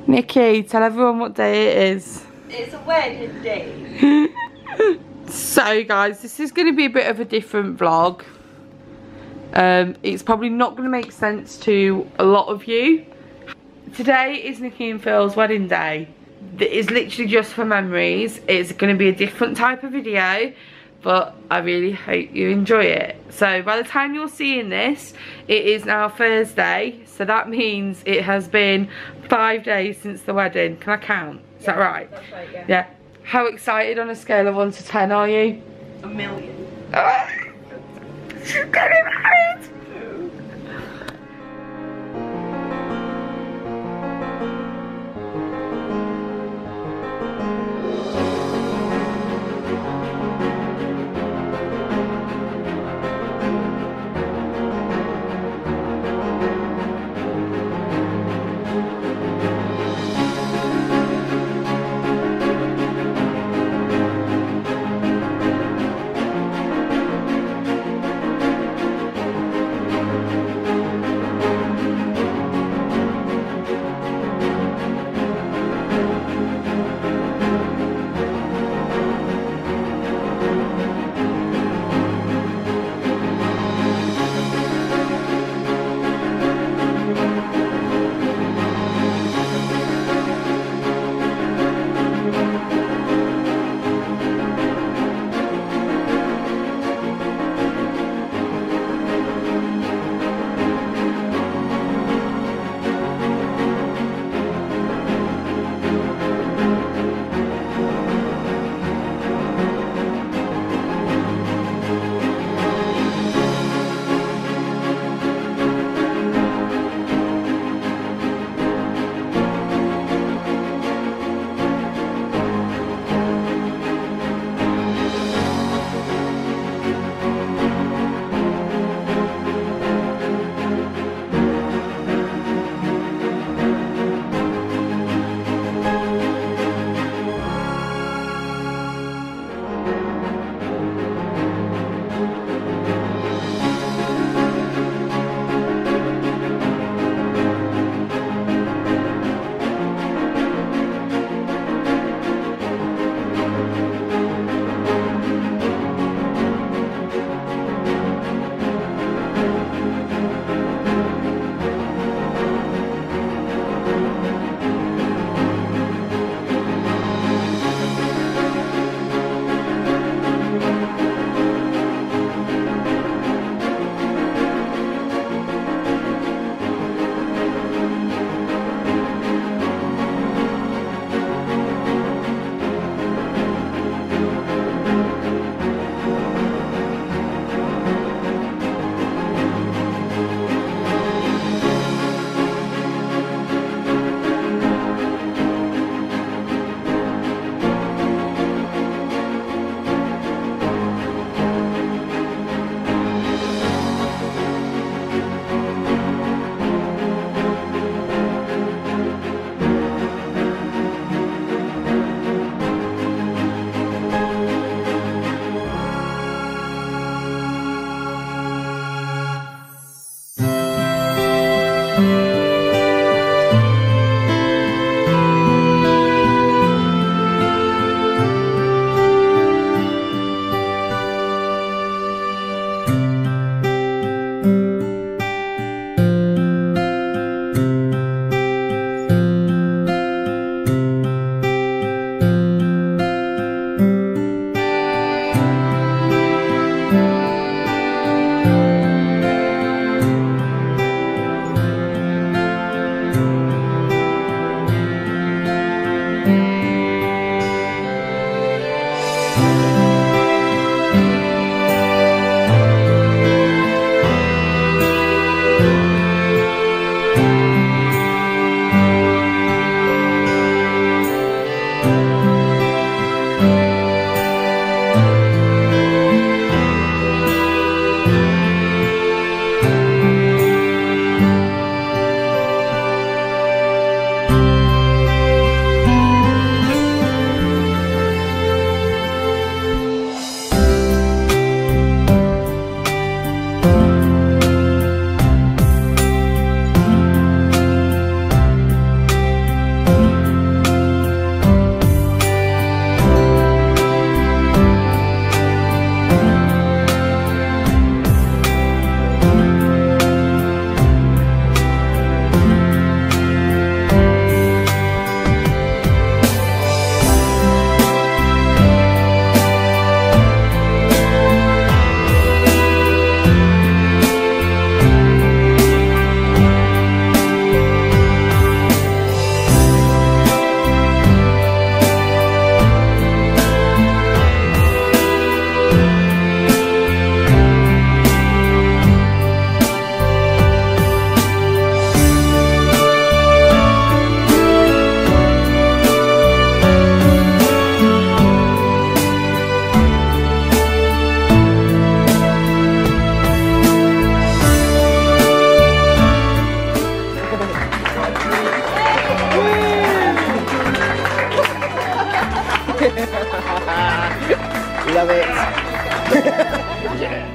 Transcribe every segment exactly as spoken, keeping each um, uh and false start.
Nikki, tell everyone what day it is. It's a wedding day. So guys, this is going to be a bit of a different vlog. Um, it's probably not going to make sense to a lot of you. Today is Nikki and Phil's wedding day. It is literally just for memories. It's going to be a different type of video, but I really hope you enjoy it. So by the time you're seeing this, it is now Thursday, so that means it has been five days since the wedding. Can I count? Is yeah, that right? That's right, yeah. Yeah. How excited on a scale of one to ten are you? A million. She's getting married! Love it. Yeah.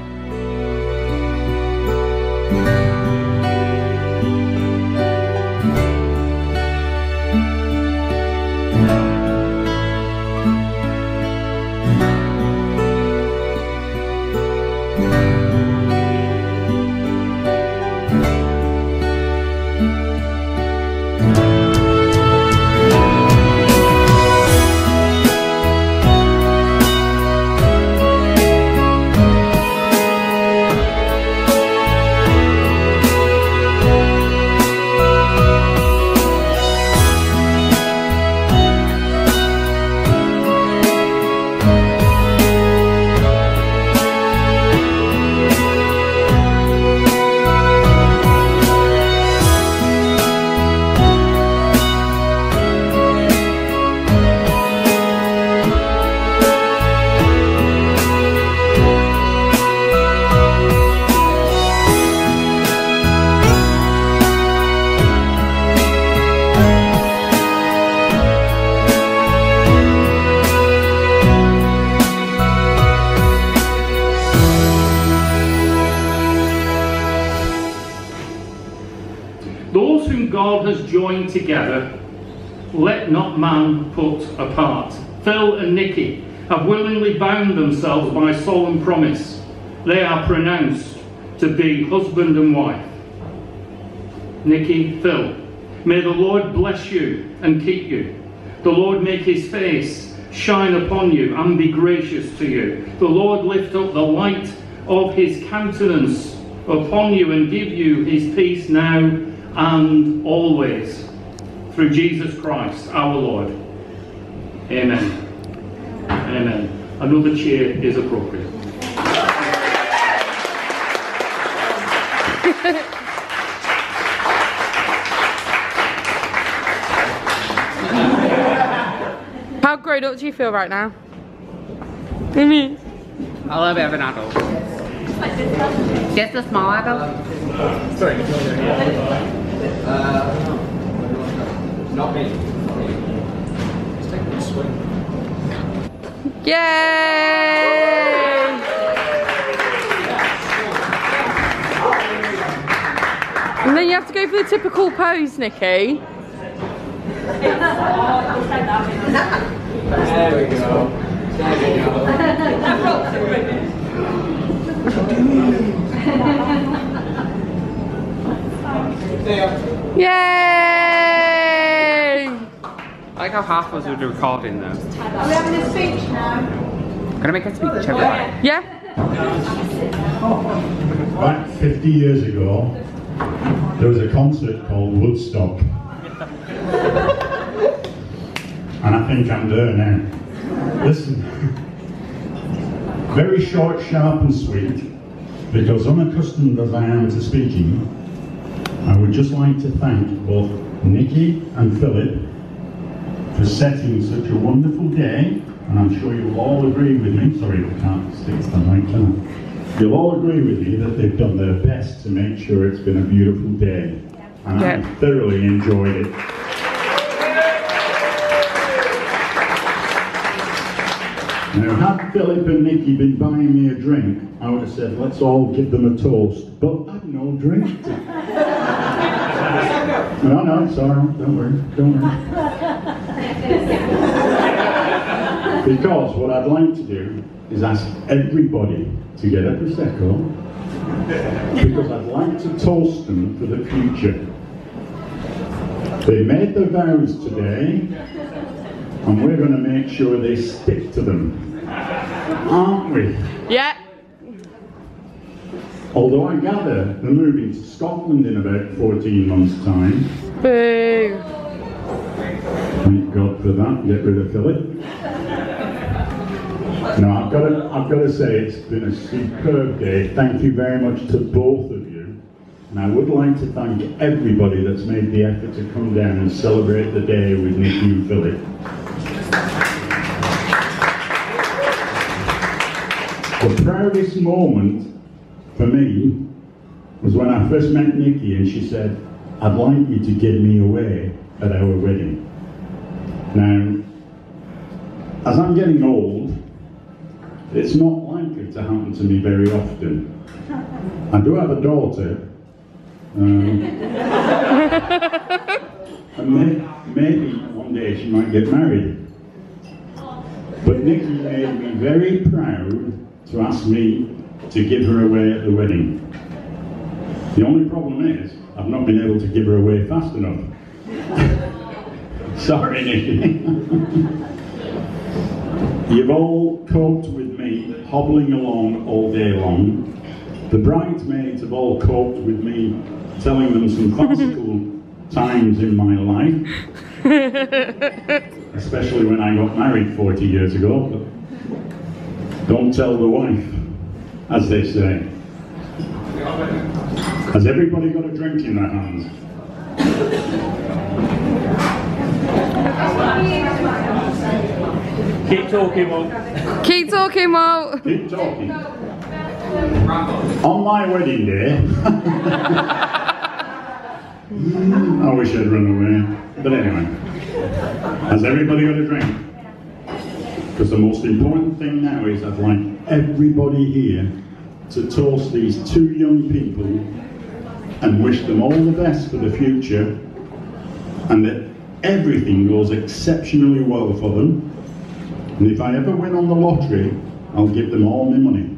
Those whom God has joined together, let not man put apart. Phil and Nikki have willingly bound themselves by solemn promise. They are pronounced to be husband and wife. Nikki, Phil, may the Lord bless you and keep you. The Lord make his face shine upon you and be gracious to you. The Lord lift up the light of his countenance upon you and give you his peace now and always, through Jesus Christ our Lord. Amen. Amen. Another cheer is appropriate. How grown up do you feel right now? I mean, A little bit of an adult. Just a small adult. Sorry. Uh, not me. Just take a swing. yay! And then you have to go for the typical pose, Nikki. There we go. There we go. Yay! I like how half of us would be recording though. Are we having a speech now? Gonna make a speech, everyone. Yeah? Back fifty years ago, there was a concert called Woodstock. And I think I'm there now. Listen, very short, sharp and sweet, because unaccustomed as I am to speaking, I would just like to thank both Nikki and Philip for setting such a wonderful day, and I'm sure you'll all agree with me, sorry I can't stick to the mic, can I? You'll all agree with me that they've done their best to make sure it's been a beautiful day, and Yeah. I thoroughly enjoyed it. Now, had Philip and Nikki been buying me a drink, I would have said, let's all give them a toast, but I've no drink. No, no, sorry, don't worry, don't worry. Because what I'd like to do is ask everybody to get a Prosecco, because I'd like to toast them for the future. They made their vows today, and we're going to make sure they stick to them, aren't we? Yeah. Although I gather they're moving to Scotland in about fourteen months' time. Boo. Thank God for that. Get rid of Philip. No, I've got to, I've got to say it's been a superb day. Thank you very much to both of you. And I would like to thank everybody that's made the effort to come down and celebrate the day with Nikki and Philip. The proudest moment for me was when I first met Nikki and she said, I'd like you to give me away at our wedding. Now, as I'm getting old, it to happen to me very often. I do have a daughter, um, and may, maybe one day she might get married. But Nikki made me very proud to ask me to give her away at the wedding. The only problem is, I've not been able to give her away fast enough. Sorry, Nikki. You've all coped with me hobbling along all day long. The bridesmaids have all coped with me telling them some farcical times in my life. Especially when I got married forty years ago. But don't tell the wife, as they say. Has everybody got a drink in their hands? Keep talking, Mum. Keep talking, Mo. Keep talking. On my wedding day, I wish I'd run away. But anyway, has everybody got a drink? Because the most important thing now is I'd like everybody here to toast these two young people and wish them all the best for the future, and that everything goes exceptionally well for them. And if I ever win on the lottery, I'll give them all my money.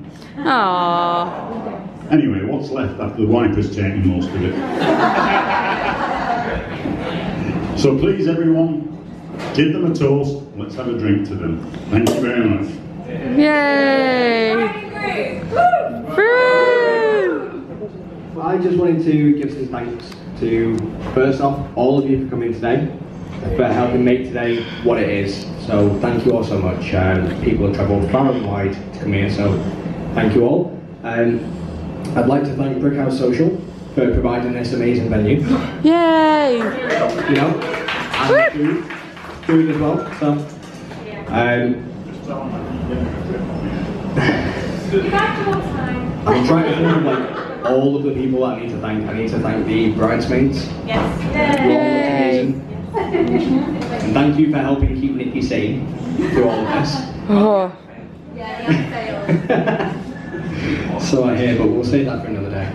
Aww. Anyway, what's left after the wife has taken most of it? So please, everyone, give them a toast. Let's have a drink to them. Thank you very much. Yay! Woo! I just wanted to give some thanks to, first off, all of you for coming today, for helping make today what it is. So thank you all so much. Um, people have travelled far and wide to come here, so thank you all. Um, I'd like to thank Brickhouse Social for providing this amazing venue. Yay! You know, and food, food as well. So, um, I'm trying to think of like all of the people that I need to thank. I need to thank the bridesmaids. Yes. You're all amazing. And thank you for helping keep Nikki sane through all of this. Oh. So I hear, but we'll save that for another day.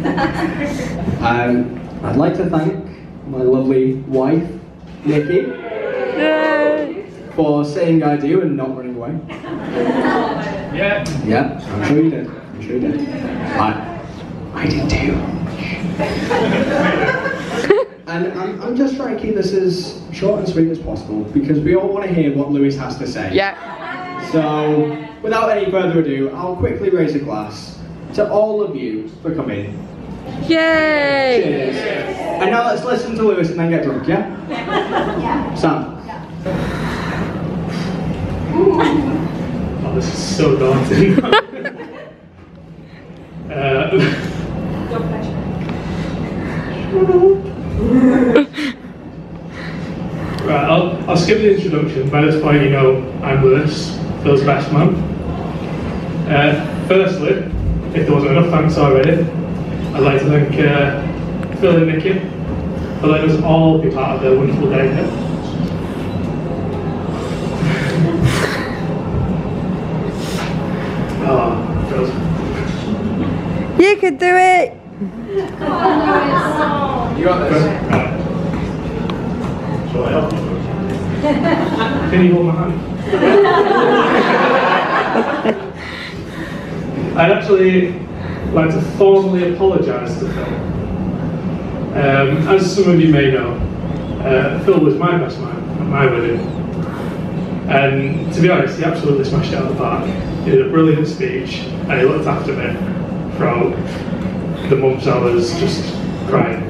Um, I'd like to thank my lovely wife, Nikki, Yay! for saying I do and not running away. Yeah. Yeah, I'm sure you did. I'm sure you did. I, I did too. And I'm, I'm just trying to keep this as short and sweet as possible because we all want to hear what Lewis has to say. Yeah. So, without any further ado, I'll quickly raise a glass to all of you for coming. Yay! Cheers. And now let's listen to Lewis and then get drunk, yeah? Yeah. Sam. Oh, this is so daunting. uh, Your pleasure. right, I'll, I'll skip the introduction. By this point, you know I'm Lewis, Phil's best man. Uh, firstly, if there wasn't enough thanks already, I'd like to thank uh, Phil and Nikki for letting us all be part of their wonderful day here. Oh, Phil's. You can do it! You got this. Right. Shall I help you? Can you hold my hand? I'd actually like to formally apologise to Phil. Um, as some of you may know, uh, Phil was my best man at my wedding. And to be honest, he absolutely smashed it out of the park. He did a brilliant speech and he looked after me throughout the months I was just crying.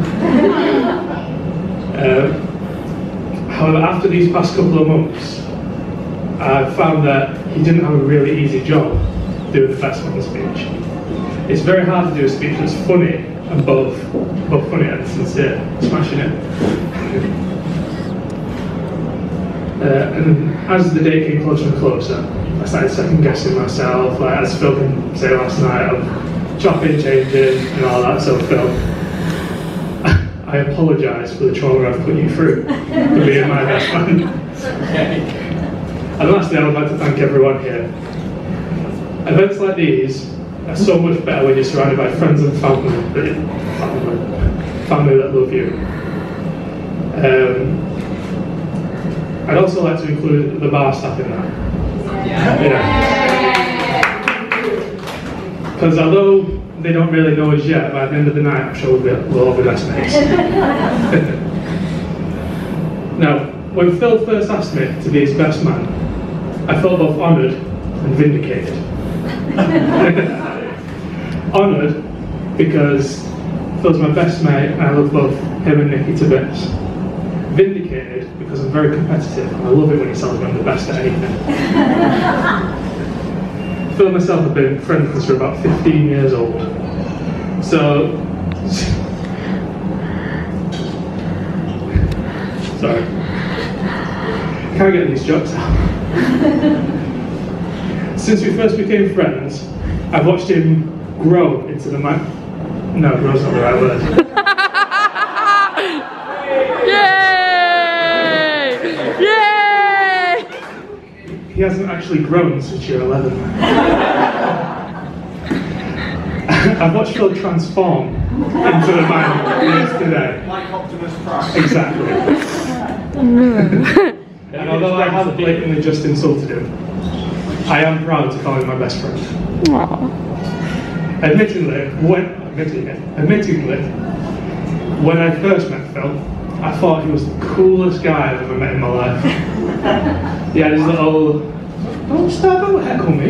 uh, however, after these past couple of months, I found that he didn't have a really easy job doing the best man speech. It's very hard to do a speech that's funny and both, both funny and sincere, smashing it. Uh, and as the day came closer and closer, I started second guessing myself, like as Phil can say last night, of chopping, changing and all that. So Phil, I apologise for the trauma I've put you through for being my best man. And lastly, I would like to thank everyone here. Events like these are so much better when you're surrounded by friends and family, family, family that love you. Um, I'd also like to include the bar staff in that. Yeah. Because although they don't really know us yet, by the end of the night I'm sure we'll, be, we'll all be best mates. Now, when Phil first asked me to be his best man, I felt both honoured and vindicated. Honoured because Phil's my best mate and I love both him and Nicky to bits. Vindicated because I'm very competitive and I love it when he tells me I'm the best at anything. Phil and myself have been friends since we're about fifteen years old. So, sorry, can't get these jokes out. Since we first became friends, I've watched him grow into the man. No, grow's not the right word. Yay! Yay! He hasn't actually grown since year eleven. I've watched Phil transform into the man he is today. Like Optimus Prime. Exactly. And although I have blatantly just insulted him, I am proud to call him my best friend. Aww. Admittedly, when admittedly, admittedly, when I first met Phil, I thought he was the coolest guy I've ever met in my life. He had his little, don't stop, don't heckle me.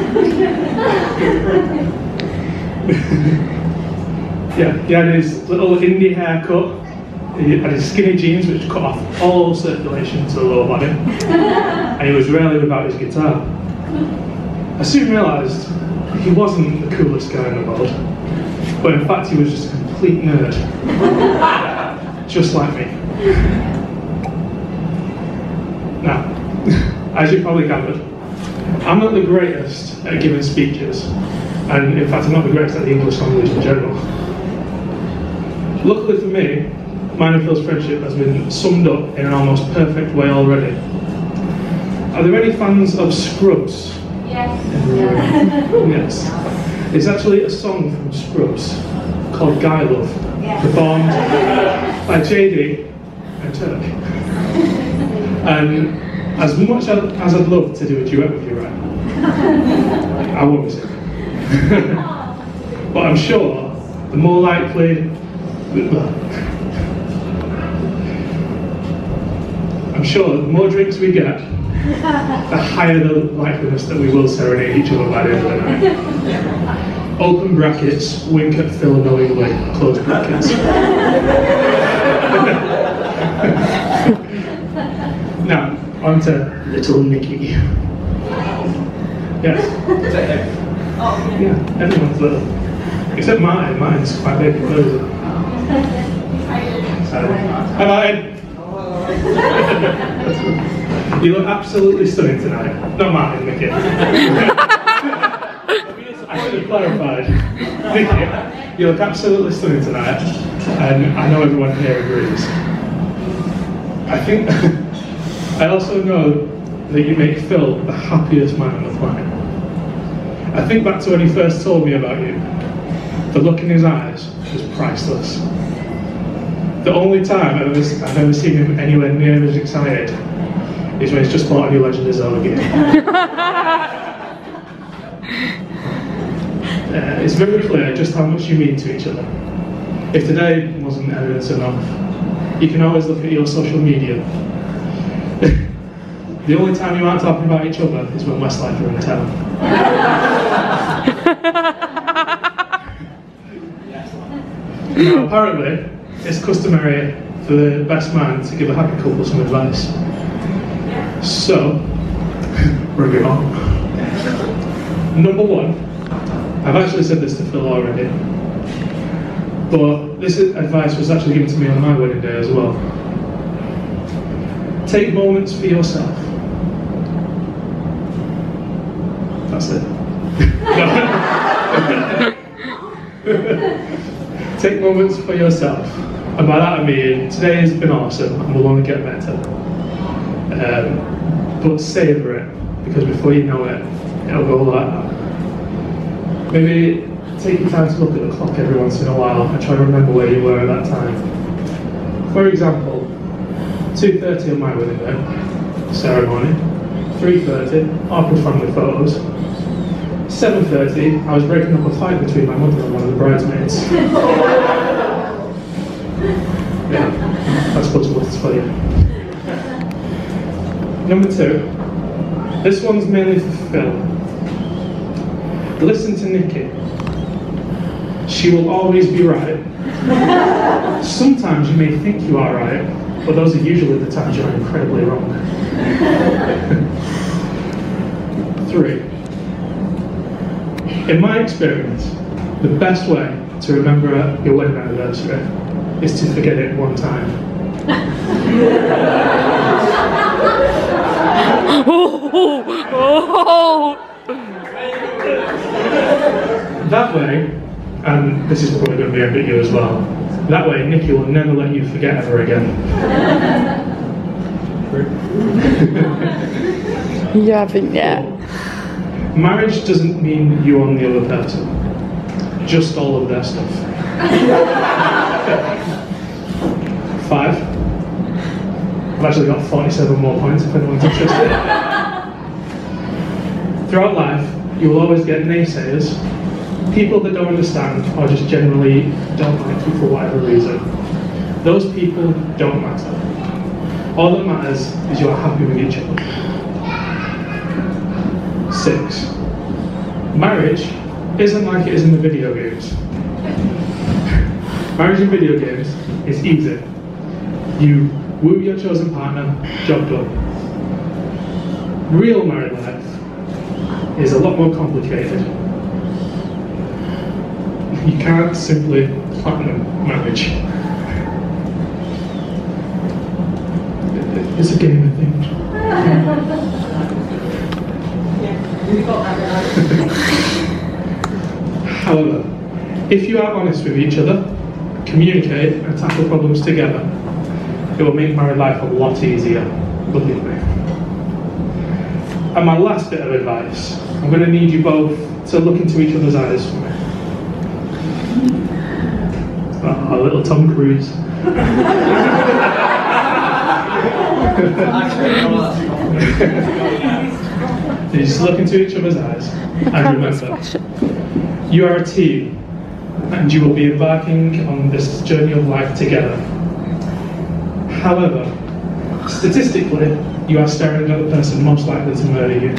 Yeah, he had his little indie haircut. He had his skinny jeans which cut off all circulation to the lower body. And he was rarely without his guitar. I soon realised he wasn't the coolest guy in the world, but in fact he was just a complete nerd. Just like me. Now, as you probably gathered, I'm not the greatest at giving speeches, and in fact I'm not the greatest at the English language in general. Luckily for me, mine and Phil's friendship has been summed up in an almost perfect way already. Are there any fans of Scrubs? Yes. Yes. It's actually a song from Scrubs called Guy Love, Yeah. performed by J D and Turk. And as much as, as I'd love to do a duet with you, right, I won't be singing. But I'm sure the more likely, I'm sure the more drinks we get, the higher the likeliness that we will serenade each other by the end of the night. Open brackets, wink at Phil knowingly, close brackets. Now, on to little Nicky. Yes. Yeah, everyone's little. Except Martin, Martin's quite big. Hi Martin. You look absolutely stunning tonight. Not Martin, Nicky. I should have clarified. Nicky, you look absolutely stunning tonight, and I know everyone here agrees. I think, I also know that you make Phil the happiest man on the planet. I think back to when he first told me about you. The look in his eyes was priceless. The only time I've ever, I've ever seen him anywhere near as excited is when he's just bought a new Legend of Zelda game. uh, it's very clear just how much you mean to each other. If today wasn't evidence enough, you can always look at your social media. The only time you aren't talking about each other is when Westlife are in town. Now, apparently, it's customary for the best man to give a happy couple some advice. So, bring it on. Number one, I've actually said this to Phil already, but this advice was actually given to me on my wedding day as well. Take moments for yourself. That's it. Take moments for yourself. And by that I mean, today has been awesome and will only get better. Um, but savour it, because before you know it, it'll go like that. Maybe take your time to look at the clock every once in a while and try to remember where you were at that time. For example, two thirty on my wedding day ceremony, three thirty, awkward family photos, seven thirty, I was breaking up a fight between my mother and one of the bridesmaids. Yeah, that's what's what's for you. Number two, this one's mainly for Phil. Listen to Nikki. She will always be right. Sometimes you may think you are right, but those are usually the times you're incredibly wrong. Three. In my experience, the best way to remember your wedding anniversary is to forget it one time. That way, and this is probably going to be aimed at you as well, that way Nikki will never let you forget ever again. You haven't yet. Marriage doesn't mean you own the other person, just all of their stuff. Five. I've actually got forty-seven more points if anyone's interested. Throughout life, you will always get naysayers, people that don't understand or just generally don't like you for whatever reason. Those people don't matter. All that matters is you are happy with each other. Six. Marriage isn't like it is in the video games. Marriage in video games is easy. You woo your chosen partner, job done. Real married life is a lot more complicated. You can't simply platinum marriage. It's a game, I think. However, if you are honest with each other, communicate and tackle problems together, it will make married life a lot easier, believe me. And my last bit of advice, I'm going to need you both to look into each other's eyes for me. Oh, a little Tom Cruise. You just look into each other's eyes and remember, you are a team and you will be embarking on this journey of life together. However, statistically, you are staring at the person most likely to murder you.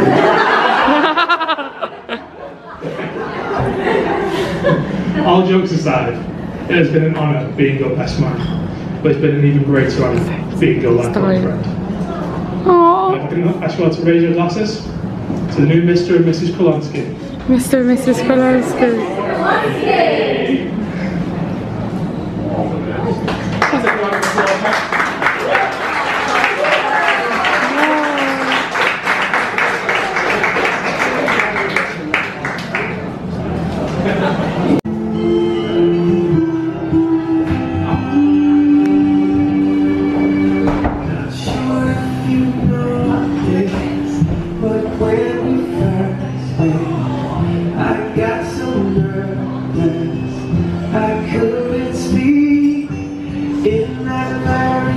All jokes aside, it has been an honour being your best man, but it's been an even greater honour being your lifelong friend. Aww. If I can ask you all to raise your glasses to the new Mister and Missus Polanski. Mister and Missus Polanski. I couldn't speak in that very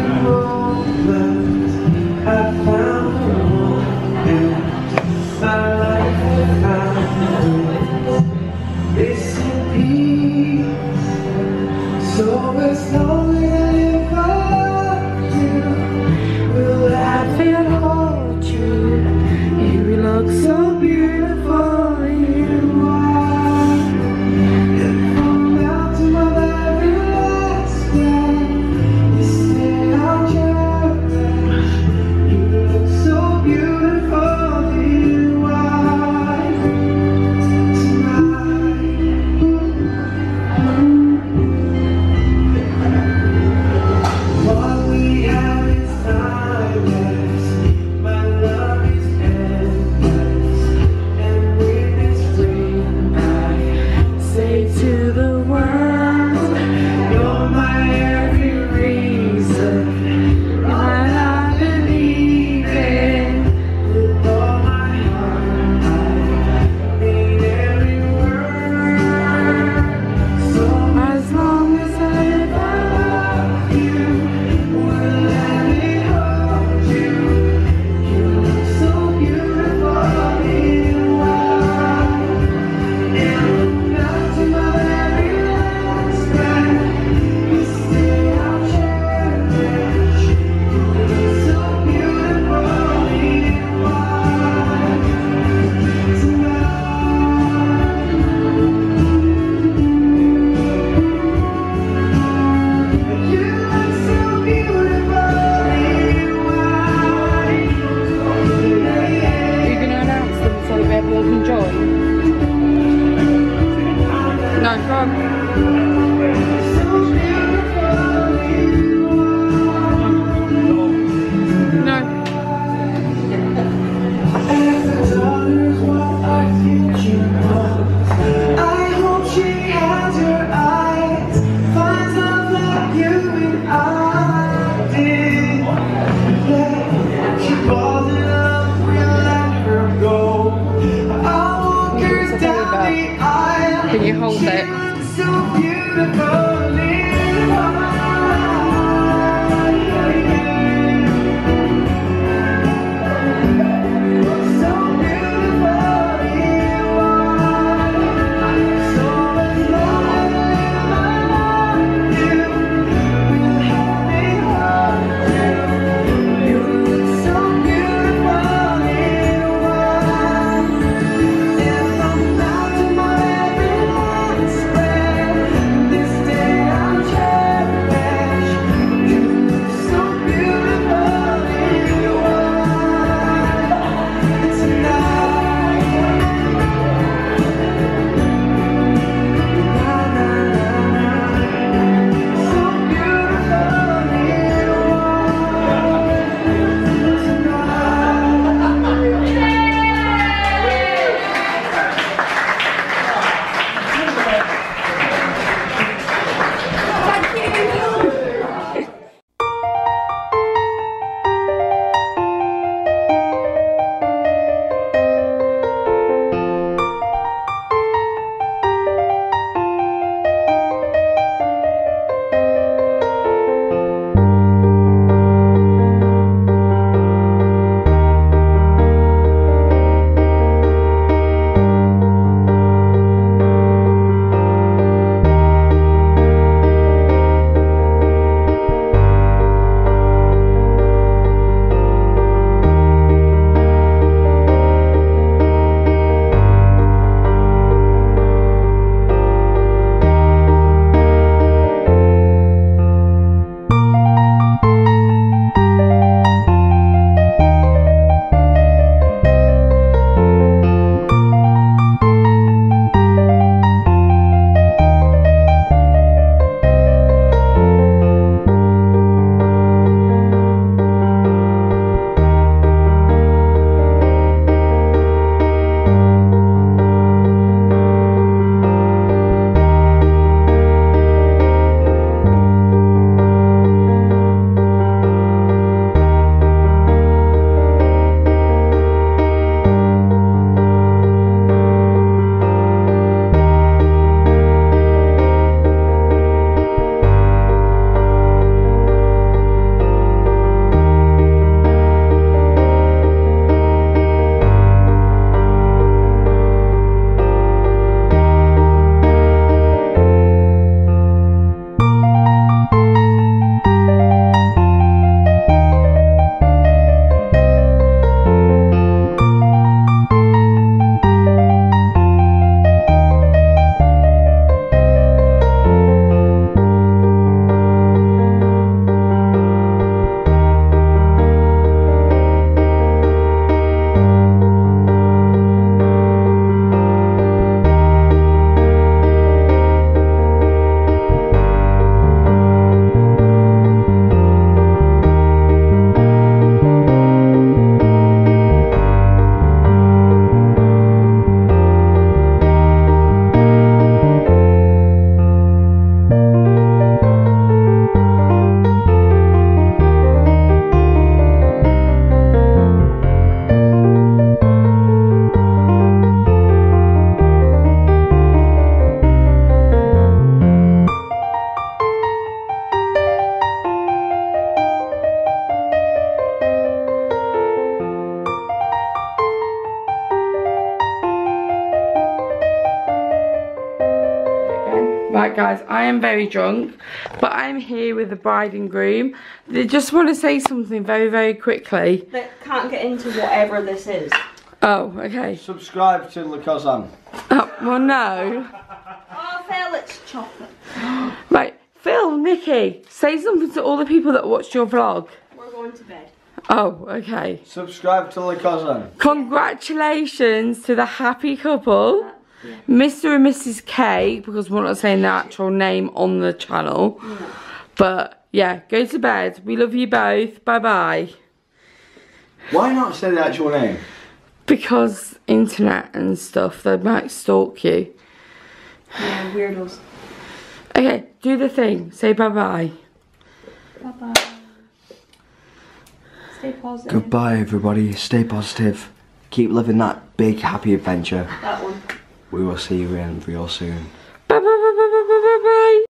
guys, I am very drunk, but I'm here with the bride and groom. They just want to say something very, very quickly. They can't get into whatever this is. Oh, okay. Subscribe to Le Cousin. Oh, well, no. Oh, Phil, it's chocolate. Right, Phil, Nikki, say something to all the people that watched your vlog. We're going to bed. Oh, okay. Subscribe to Le Cousin. Congratulations to the happy couple, uh, yeah. Mister and Missus K, because we're not saying the actual name on the channel. No. But, yeah, go to bed. We love you both. Bye-bye. Why not say the actual name? Because internet and stuff, they might stalk you. Yeah, weirdos. Okay, do the thing. Say bye-bye. Bye-bye. Stay positive. Goodbye, everybody. Stay positive. Keep living that big, happy adventure. That one. We will see you in real soon. Bye-bye, bye-bye, bye-bye, bye-bye.